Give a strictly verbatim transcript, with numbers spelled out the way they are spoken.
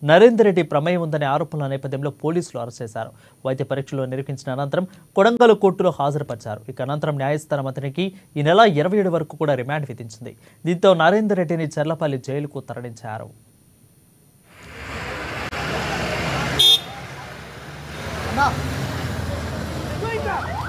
నరేందర్ రెడ్డి ప్రమేయం ఉందనే ఆరోపణల నేపథ్యంలో పోలీసులు అరెస్ట్ చేశారు. వైద్య పరీక్షలు నిర్వహించిన అనంతరం కొడంగల్ కోర్టులో హాజరుపరిచారు. ఇక అనంతరం న్యాయస్థానం అతనికి ఈ నెల ఇరవై ఏడు వరకు కూడా రిమాండ్ విధించింది. దీంతో నరేందర్ రెడ్డిని చర్లపల్లి జైలుకు తరలించారు. No.